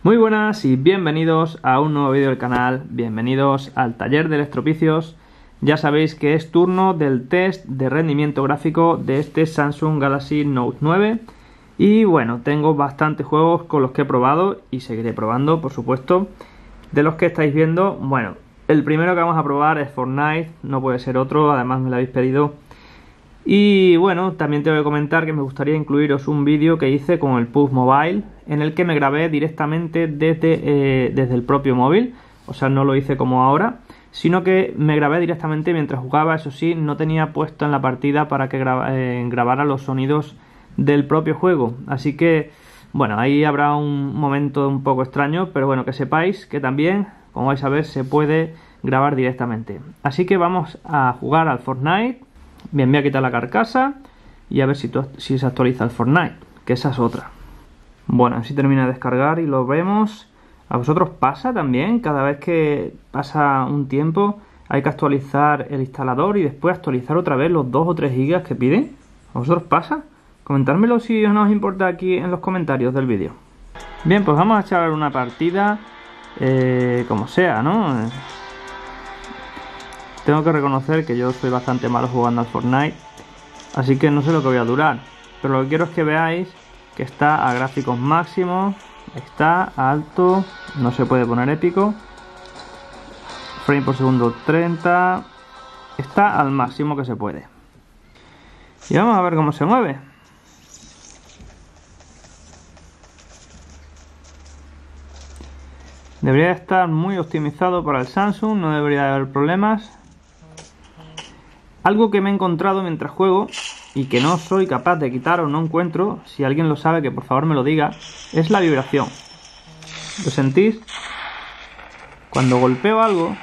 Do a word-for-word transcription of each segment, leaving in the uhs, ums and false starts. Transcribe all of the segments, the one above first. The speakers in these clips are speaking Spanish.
Muy buenas y bienvenidos a un nuevo vídeo del canal, bienvenidos al taller de electropicios. Ya sabéis que es turno del test de rendimiento gráfico de este Samsung Galaxy Note nueve. Y bueno, tengo bastantes juegos con los que he probado y seguiré probando, por supuesto. De los que estáis viendo, bueno, el primero que vamos a probar es Fortnite, no puede ser otro, además me lo habéis pedido. Y bueno, también tengo que comentar que me gustaría incluiros un vídeo que hice con el P U B Mobile, en el que me grabé directamente desde, eh, desde el propio móvil. O sea, no lo hice como ahora, sino que me grabé directamente mientras jugaba. Eso sí, no tenía puesto en la partida para que graba, eh, grabara los sonidos del propio juego. Así que, bueno, ahí habrá un momento un poco extraño, pero bueno, que sepáis que también, como vais a ver, se puede grabar directamente. Así que vamos a jugar al Fortnite. Bien, voy a quitar la carcasa y a ver si, si se actualiza el Fortnite, que esa es otra. Bueno, así termina de descargar y lo vemos. ¿A vosotros pasa también? Cada vez que pasa un tiempo hay que actualizar el instalador y después actualizar otra vez los dos o tres gigas que pide. ¿A vosotros pasa? Comentármelo si no os importa aquí en los comentarios del vídeo. Bien, pues vamos a echar una partida eh, como sea, ¿no? Tengo que reconocer que yo soy bastante malo jugando al Fortnite, así que no sé lo que voy a durar, pero lo que quiero es que veáis que está a gráficos máximos, está a alto, no se puede poner épico, frame por segundo treinta, está al máximo que se puede. Y vamos a ver cómo se mueve. Debería estar muy optimizado para el Samsung, no debería haber problemas. Algo que me he encontrado mientras juego y que no soy capaz de quitar o no encuentro, si alguien lo sabe que por favor me lo diga, es la vibración. ¿Lo sentís? Cuando golpeo algo,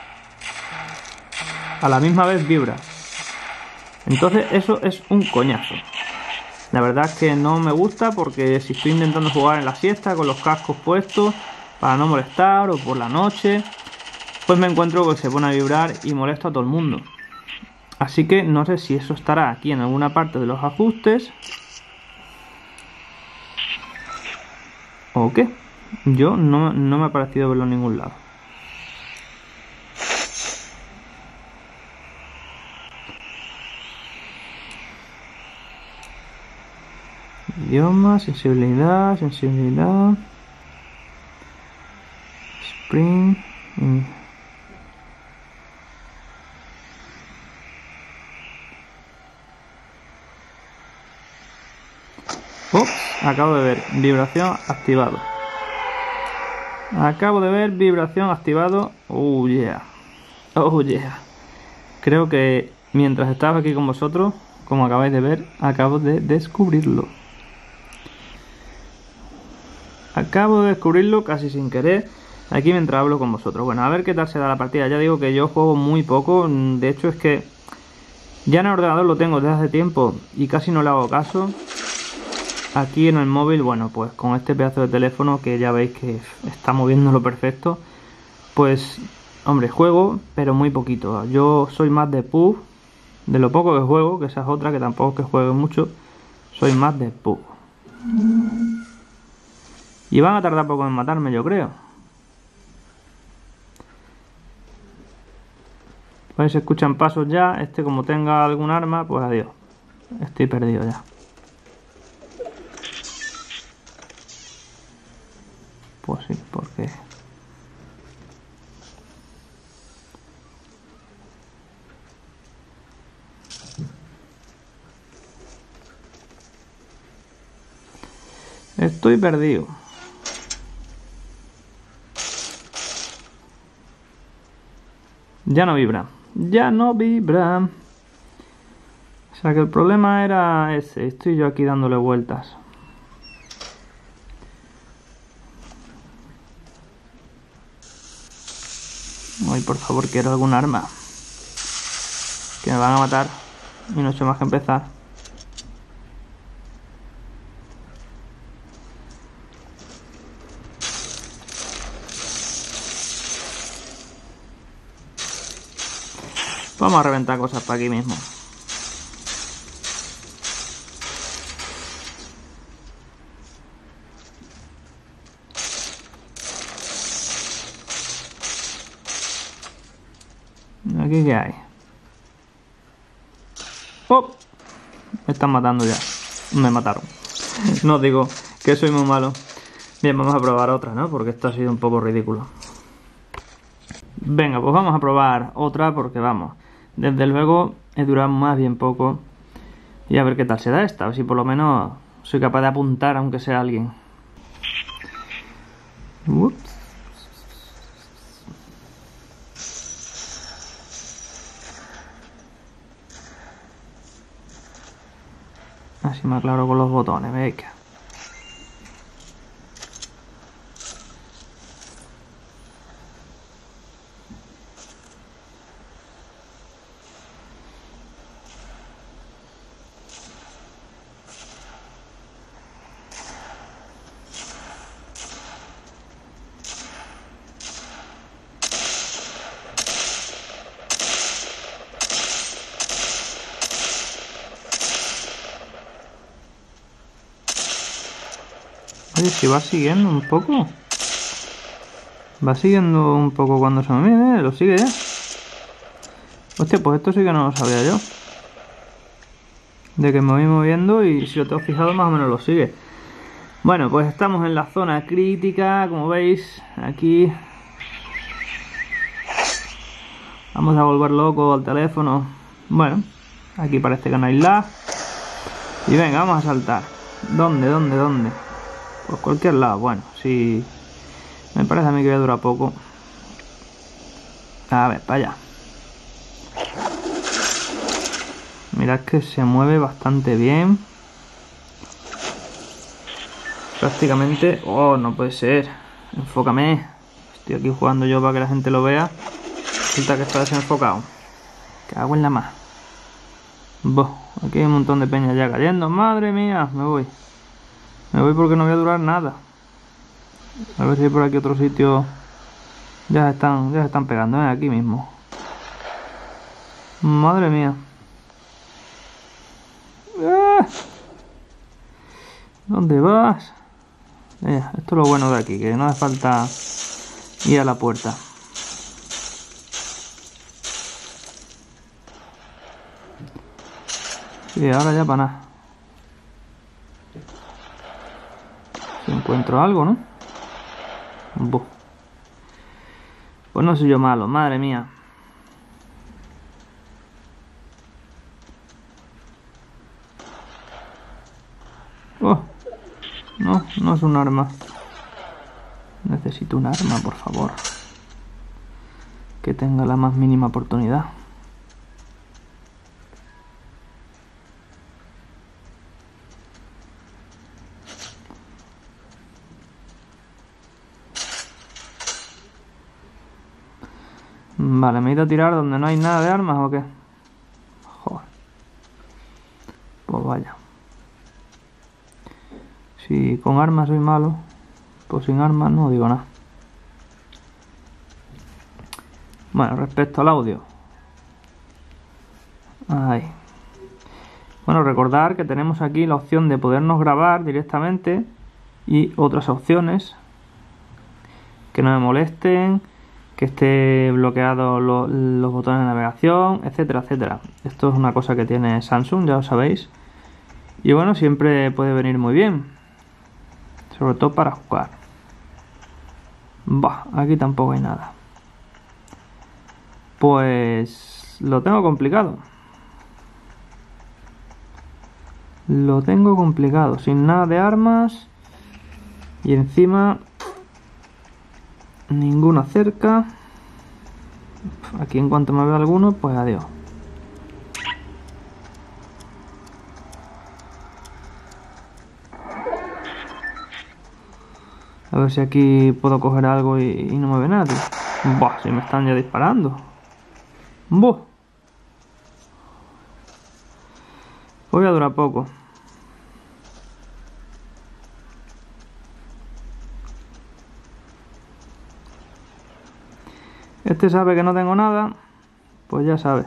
a la misma vez vibra. Entonces eso es un coñazo. La verdad es que no me gusta porque si estoy intentando jugar en la siesta con los cascos puestos para no molestar o por la noche, pues me encuentro que se pone a vibrar y molesto a todo el mundo. Así que no sé si eso estará aquí en alguna parte de los ajustes o qué. Yo no, no me ha parecido verlo en ningún lado. Idioma, sensibilidad, sensibilidad, Spring. Mm. Oh, acabo de ver vibración activado. Acabo de ver vibración activado. Oh yeah. Oh yeah. Creo que mientras estaba aquí con vosotros, como acabáis de ver, acabo de descubrirlo. Acabo de descubrirlo casi sin querer aquí mientras hablo con vosotros. Bueno, a ver qué tal se da la partida. Ya digo que yo juego muy poco. De hecho es que ya en el ordenador lo tengo desde hace tiempo y casi no le hago caso. Aquí en el móvil, bueno, pues con este pedazo de teléfono que ya veis que está moviéndolo perfecto, pues, hombre, juego, pero muy poquito. Yo soy más de P U B, de lo poco que juego, que esa es otra, que tampoco es que juegue mucho, soy más de P U B. Y van a tardar poco en matarme, yo creo. Pues se escuchan pasos ya, este como tenga algún arma, pues adiós. Estoy perdido ya. Pues sí, porque... Estoy perdido. Ya no vibra. Ya no vibra. O sea que el problema era ese. Estoy yo aquí dándole vueltas. Ay, por favor, quiero algún arma. Que me van a matar. Y no he hecho más que empezar. Vamos a reventar cosas para aquí mismo. ¿Aquí qué hay? ¡Oh! Me están matando ya. Me mataron. No os digo que soy muy malo. Bien, vamos a probar otra, ¿no? Porque esto ha sido un poco ridículo. Venga, pues vamos a probar otra porque vamos. Desde luego he durado más bien poco. Y a ver qué tal se da esta. A ver si por lo menos soy capaz de apuntar aunque sea alguien. Ups. Así me aclaro con los botones, venga. Oye, si va siguiendo un poco. Va siguiendo un poco cuando se me mide, lo sigue ya. Hostia, pues esto sí que no lo sabía yo. De que me voy moviendo y si lo tengo fijado más o menos lo sigue. Bueno, pues estamos en la zona crítica, como veis, aquí. Vamos a volver loco al teléfono. Bueno, aquí parece que no hay lag. Y venga, vamos a saltar. ¿Dónde, dónde, dónde? Pues cualquier lado, bueno, si... Me parece a mí que voy a durar poco. A ver, para allá. Mirad que se mueve bastante bien. Prácticamente... Oh, no puede ser. Enfócame. Estoy aquí jugando yo para que la gente lo vea. Resulta que está desenfocado. Cago en la más. Buh, aquí hay un montón de peña ya cayendo. Madre mía, me voy. Me voy porque no voy a durar nada. A ver si hay por aquí otro sitio. Ya se están, ya se están pegando, ¿eh? Aquí mismo. Madre mía. ¡Ah! ¿Dónde vas? Eh, esto es lo bueno de aquí, que no hace falta ir a la puerta. Sí, ahora ya para nada. Si encuentro algo, ¿no? Buh. Pues no soy yo malo, madre mía. Oh, no, no es un arma. Necesito un arma, por favor. Que tenga la más mínima oportunidad. Vale, ¿me he ido a tirar donde no hay nada de armas o qué? Joder. Pues vaya. Si con armas soy malo, pues sin armas no digo nada. Bueno, respecto al audio. Ahí. Bueno, recordar que tenemos aquí la opción de podernos grabar directamente y otras opciones que no me molesten, que esté bloqueado lo, los botones de navegación, etcétera, etcétera. Esto es una cosa que tiene Samsung, ya lo sabéis. Y bueno, siempre puede venir muy bien, sobre todo para jugar. Bah, aquí tampoco hay nada. Pues lo tengo complicado. Lo tengo complicado, sin nada de armas. Y encima ninguna cerca. Aquí en cuanto me vea alguno, pues adiós. A ver si aquí puedo coger algo y, y no me ve nadie. Buah, si me están ya disparando. Buah. Voy a durar poco. Este sabe que no tengo nada, pues ya sabes.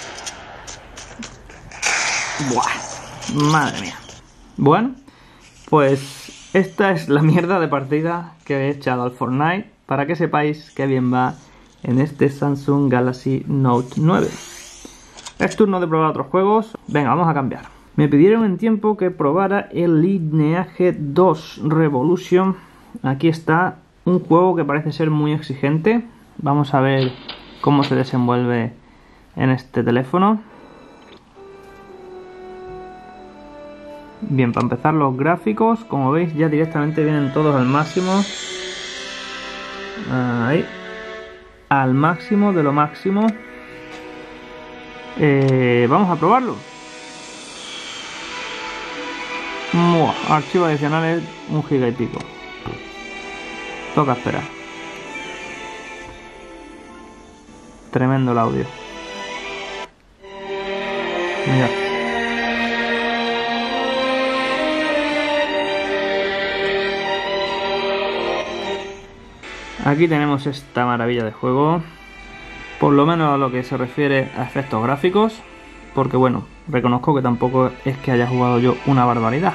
Buah, madre mía. Bueno, Pues esta es la mierda de partida que he echado al Fortnite para que sepáis que bien va en este Samsung Galaxy Note nueve. Es turno de probar otros juegos. Venga, vamos a cambiar. Me pidieron en tiempo que probara el Lineage dos Revolution. Aquí está un juego que parece ser muy exigente. Vamos a ver cómo se desenvuelve en este teléfono. Bien, para empezar los gráficos, como veis ya directamente vienen todos al máximo. Ahí. Al máximo de lo máximo. Eh, vamos a probarlo. Muah, archivos adicionales un giga y pico. Toca esperar. Tremendo el audio. Mira. Aquí tenemos esta maravilla de juego. Por lo menos a lo que se refiere a efectos gráficos. Porque bueno, reconozco que tampoco es que haya jugado yo una barbaridad.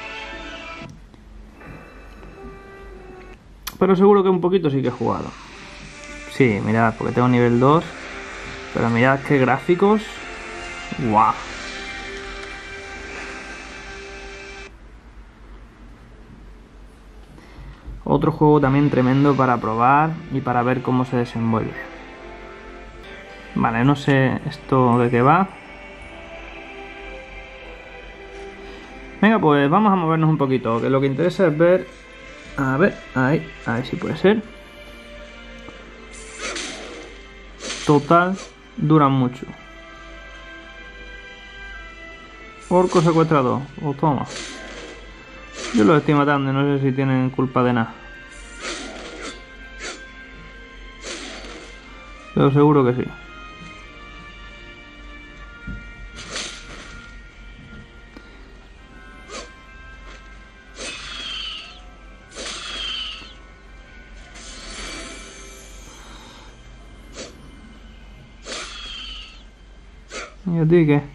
Pero seguro que un poquito sí que he jugado. Sí, mirad, porque tengo nivel dos. Pero mirad qué gráficos. ¡Guau! Otro juego también tremendo para probar y para ver cómo se desenvuelve. Vale, no sé esto de qué va. Venga, pues vamos a movernos un poquito, que lo que interesa es ver... A ver, ahí, a ver si puede ser. Total, duran mucho. Orco secuestrado, o toma. Yo los estoy matando y no sé si tienen culpa de nada. Pero seguro que sí. ¿Y a ti qué?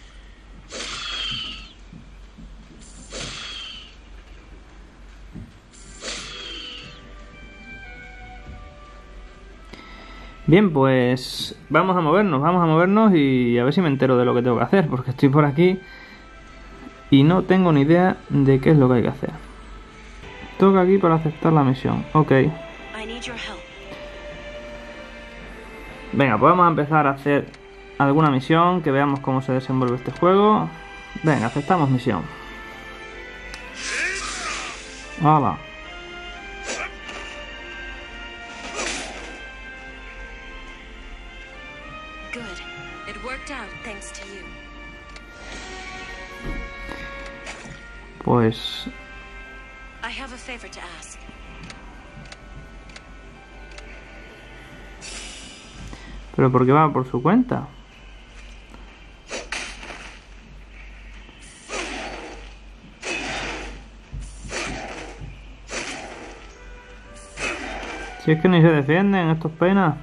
Bien, pues vamos a movernos, vamos a movernos y a ver si me entero de lo que tengo que hacer, porque estoy por aquí y no tengo ni idea de qué es lo que hay que hacer. Toca aquí para aceptar la misión, ok. Venga, pues vamos a empezar a hacer alguna misión, que veamos cómo se desenvuelve este juego. Venga, aceptamos misión. Hola. Pues... ¿Pero por qué va por su cuenta? Si es que ni se defienden estos penas.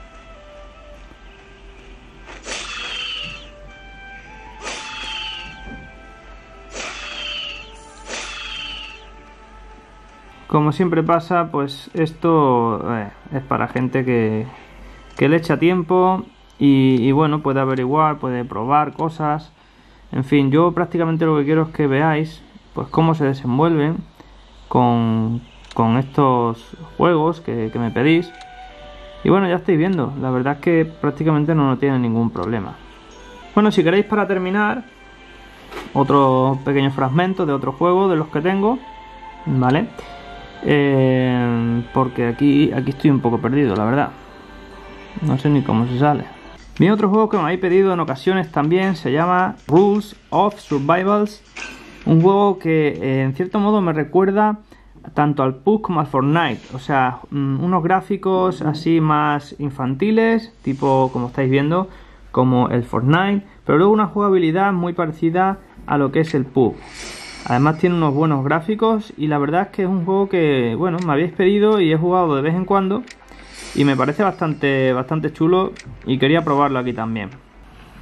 Como siempre pasa, pues esto eh, es para gente que, que le echa tiempo y, y bueno, puede averiguar, puede probar cosas. En fin, yo prácticamente lo que quiero es que veáis pues cómo se desenvuelven con, con estos juegos que, que me pedís. Y bueno, ya estáis viendo, la verdad es que prácticamente no, no tiene ningún problema. Bueno, si queréis, para terminar, otro pequeño fragmento de otro juego de los que tengo, ¿vale? Eh, porque aquí, aquí estoy un poco perdido, la verdad. No sé ni cómo se sale. Bien, otro juego que me habéis pedido en ocasiones también se llama Rules of Survivals. Un juego que eh, en cierto modo me recuerda tanto al P U B G como al Fortnite. O sea, unos gráficos así más infantiles, tipo como estáis viendo, como el Fortnite, pero luego una jugabilidad muy parecida a lo que es el P U B G. Además tiene unos buenos gráficos y la verdad es que es un juego que, bueno, me habéis pedido y he jugado de vez en cuando y me parece bastante, bastante chulo y quería probarlo aquí también.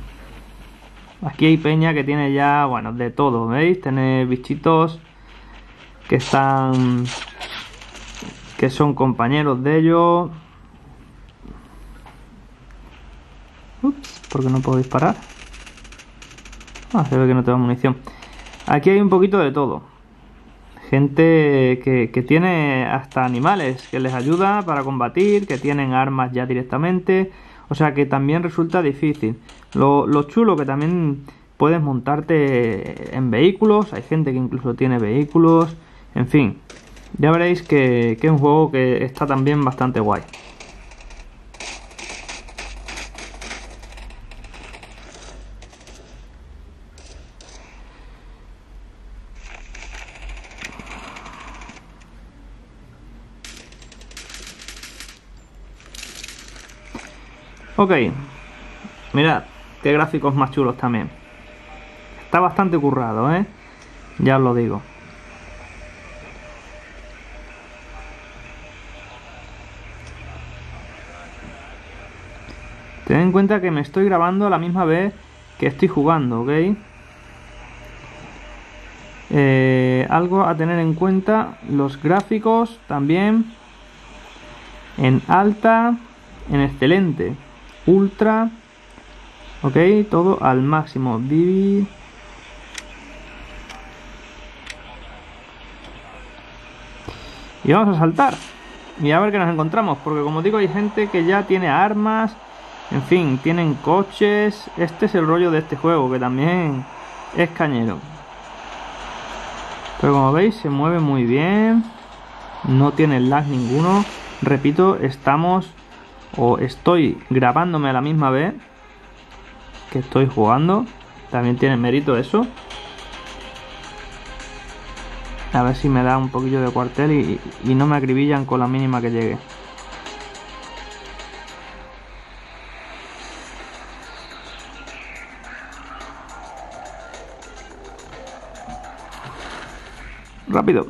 Aquí hay peña que tiene ya, bueno, de todo, ¿veis? Tenéis bichitos que están, que son compañeros de ellos. Ups, ¿por qué no puedo disparar? Ah, se ve que no tengo munición. Aquí hay un poquito de todo. Gente que, que tiene hasta animales que les ayuda para combatir, que tienen armas ya directamente. O sea que también resulta difícil. Lo, lo chulo que también puedes montarte en vehículos. Hay gente que incluso tiene vehículos. En fin, ya veréis que, que es un juego que está también bastante guay. Ok, mirad, qué gráficos más chulos también. Está bastante currado, ¿eh? Ya os lo digo. Tened en cuenta que me estoy grabando a la misma vez que estoy jugando, ¿ok? Eh, algo a tener en cuenta, los gráficos también en alta, en excelente, ultra, ok, todo al máximo. Vivi. Y vamos a saltar y a ver qué nos encontramos, porque como digo hay gente que ya tiene armas, en fin, tienen coches. Este es el rollo de este juego, que también es cañero. Pero como veis se mueve muy bien, no tiene lag ninguno. Repito, estamos o estoy grabándome a la misma vez que estoy jugando. También tiene mérito eso. A ver si me da un poquillo de cuartel y, y no me acribillan con la mínima que llegue. Rápido.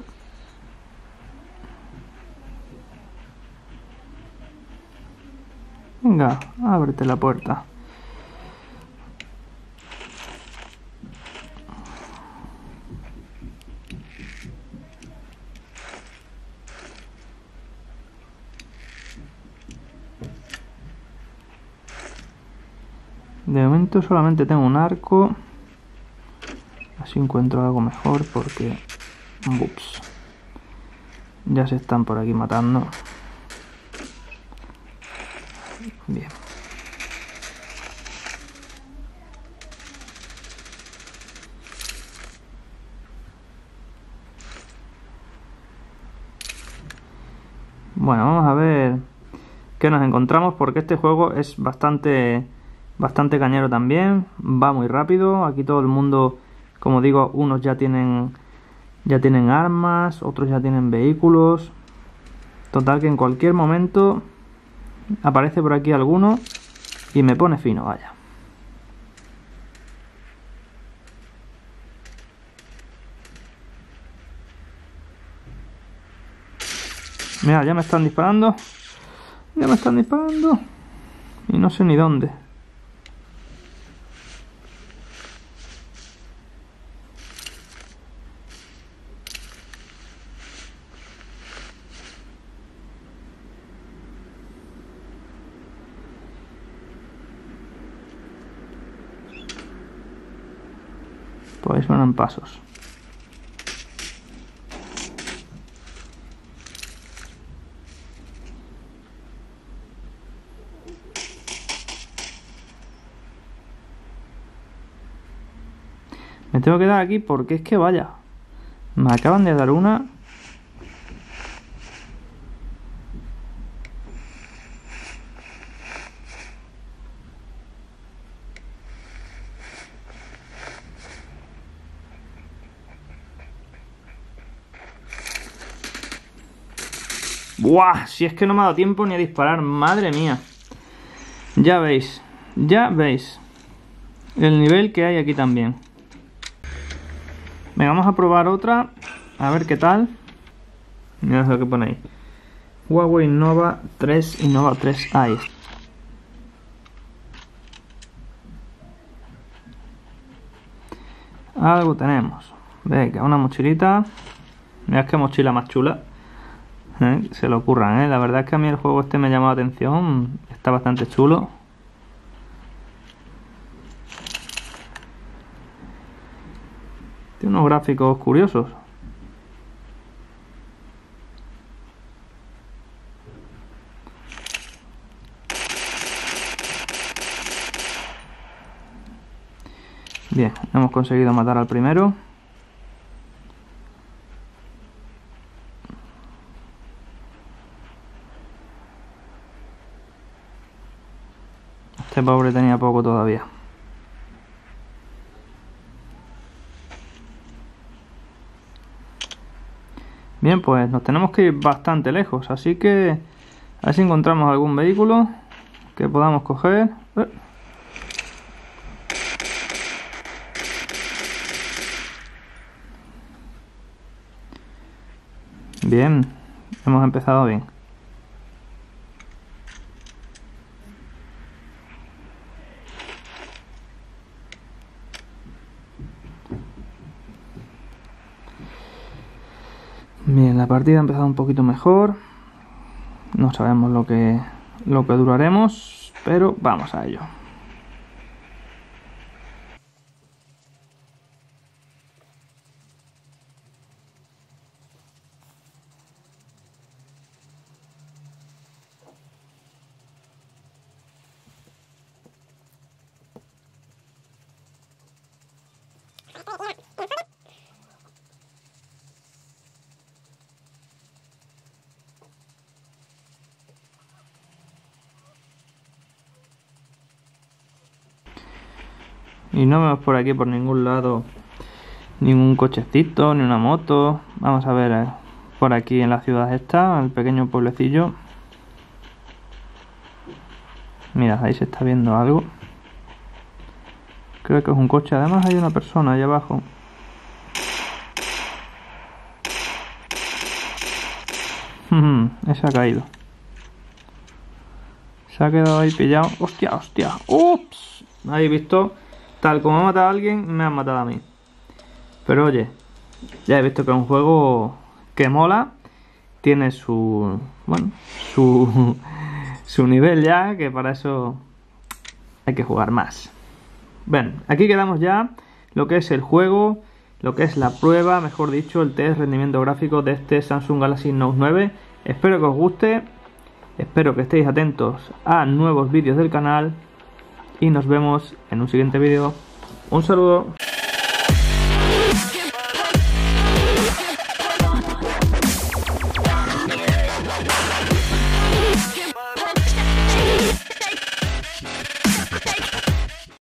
Venga, ábrete la puerta. De momento solamente tengo un arco. Así encuentro algo mejor porque... Ups. Ya se están por aquí matando. Bien. Bueno, vamos a ver qué nos encontramos, porque este juego es bastante bastante cañero también, va muy rápido. Aquí todo el mundo, como digo, unos ya tienen ya tienen armas, otros ya tienen vehículos. Total que en cualquier momento aparece por aquí alguno y me pone fino, vaya. Mira, ya me están disparando. Ya me están disparando. Y no sé ni dónde. Por ahí suenan pasos. Me tengo que dar aquí porque es que vaya, me acaban de dar una. ¡Buah! Si es que no me ha dado tiempo ni a disparar, madre mía. Ya veis, ya veis el nivel que hay aquí también. Venga, vamos a probar otra, a ver qué tal. Mirad lo que pone ahí. Huawei Nova tres y Nova tres i. Algo tenemos. Venga, una mochilita. Mirad qué mochila más chula. ¿Eh? Se lo ocurran, ¿eh? La verdad es que a mí el juego este me ha llamado la atención. Está bastante chulo. Tiene unos gráficos curiosos. Bien, hemos conseguido matar al primero. Este pobre tenía poco todavía. Bien, pues nos tenemos que ir bastante lejos, así que a ver si encontramos algún vehículo que podamos coger. Eh. Bien, hemos empezado bien. Bien, la partida ha empezado un poquito mejor. No sabemos lo que, lo que duraremos, pero vamos a ello. Y no vemos por aquí por ningún lado ningún cochecito, ni una moto. Vamos a ver eh, por aquí en la ciudad esta, el pequeño pueblecillo. Mira, ahí se está viendo algo. Creo que es un coche. Además hay una persona ahí abajo. Ese ha caído. Se ha quedado ahí pillado. ¡Hostia, hostia! ¡Ups! Ahí visto. Tal como ha matado a alguien, me han matado a mí. Pero oye, ya he visto que es un juego que mola. Tiene su... bueno, su... su nivel ya, que para eso hay que jugar más. Bien, aquí quedamos ya lo que es el juego, lo que es la prueba, mejor dicho, el test rendimiento gráfico de este Samsung Galaxy Note nueve. Espero que os guste, espero que estéis atentos a nuevos vídeos del canal y nos vemos en un siguiente vídeo. Un saludo.